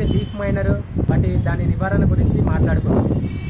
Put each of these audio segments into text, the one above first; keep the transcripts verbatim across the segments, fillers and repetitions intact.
వచ్చే leaf miner వాటి దాని నివారణ గురించి మాట్లాడుకున్నాం.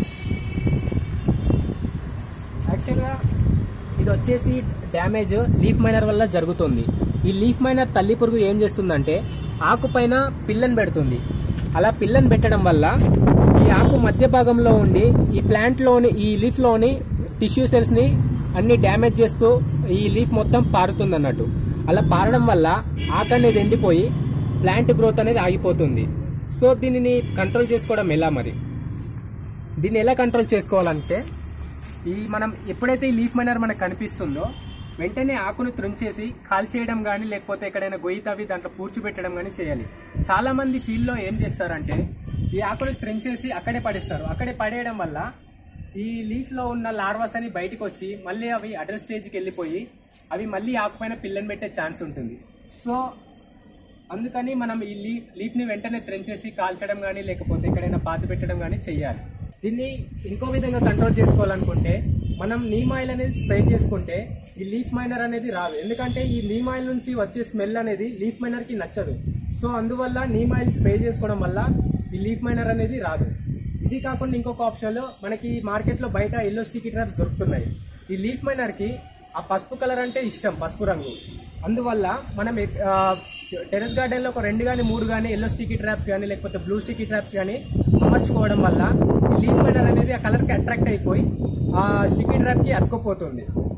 యాక్చువల్గా ఇది వచ్చేసి డ్యామేజ్ లీఫ్ మైనర్ వల్ల జరుగుతుంది. ఈ లీఫ్ మైనర్ తల్లి పురుగు ఏం చేస్తుందంటే ఆకు పైన పిల్లని పెడుతుంది. అలా పిల్లని పెట్టడం వల్ల ఈ ఆకు మధ్య భాగంలో ఉండి ఈ ప్లాంట్ లోని ఈ లీఫ్ లోని టిష్యూ సెల్స్ ని అన్ని డ్యామేజ్ చేస్తూ ఈ లీఫ్ మొత్తం పారుతుంది అన్నట్టు. అలా పారడం వల్ల ఆకు అనేది ఎండిపోయి ప్లాంట్ గ్రోత్ అనేది ఆగిపోతుంది. సో దీనిని కంట్రోల్ చేసుకోవడం ఎలా? మరి దీన్ని ఎలా కంట్రోల్ చేసుకోవాలంటే ఈ మనం ఎప్పుడైతే ఈ లీఫ్ మైనర్ మనకు కనిపిస్తుందో వెంటనే ఆకును త్రుంచేసి కాల్చేయడం కానీ లేకపోతే ఎక్కడైనా గొయ్యి తవ్వి దాంట్లో పూడ్చిపెట్టడం కానీ చేయాలి. చాలా మంది ఫీల్డ్ లో ఏం చేస్తారంటే ఈ ఆకును త్రుంచేసి అక్కడే పడేస్తారు. అక్కడే పడేయడం వల్ల ఈ లీఫ్ లో ఉన్న లార్వాస్ అని బయటకు వచ్చి మళ్ళీ అవి అడల్ట్ స్టేజ్కి వెళ్ళిపోయి అవి మళ్ళీ ఆకుపైన పిల్లని పెట్టే ఛాన్స్ ఉంటుంది. సో అందుకని మనం ఈ లీఫ్ లీఫ్ ని వెంటనే త్రెంచేసి కాల్చడం కానీ లేకపోతే ఎక్కడైనా పాతి పెట్టడం కానీ చేయాలి. దీన్ని ఇంకో విధంగా కంట్రోల్ చేసుకోవాలనుకుంటే మనం నీమ్ ఆయిల్ అనేది స్ప్రే చేసుకుంటే ఈ లీఫ్ మైనర్ అనేది రాదు. ఎందుకంటే ఈ నీమ్ ఆయిల్ నుంచి వచ్చే స్మెల్ అనేది లీఫ్ మైనర్ కి నచ్చదు. సో అందువల్ల నీమ్ ఆయిల్ స్ప్రే చేసుకోవడం వల్ల ఈ లీఫ్ మైనర్ అనేది రాదు. ఇది కాకుండా ఇంకొక ఆప్షన్ లో మనకి మార్కెట్ లో బయట ఎల్లో స్టిక్కీ ట్రాప్స్ దొరుకుతున్నాయి. ఈ లీఫ్ మైనర్ కి ఆ పసుపు కలర్ అంటే ఇష్టం, పసుపు రంగు. అందువల్ల మనం టెరెస్ గార్డెన్ లో ఒక రెండు కానీ మూడు కానీ ఎల్లో స్టిక్కీ ట్రాప్స్ కానీ లేకపోతే బ్లూ స్టిక్కీ ట్రాప్స్ కానీ అమర్చుకోవడం వల్ల ఈ లీఫ్ మైనర్ అనేది ఆ కలర్ కి అట్రాక్ట్ అయిపోయి ఆ స్టిక్కీ ట్రాప్ కి అతుక్కుపోతుంది.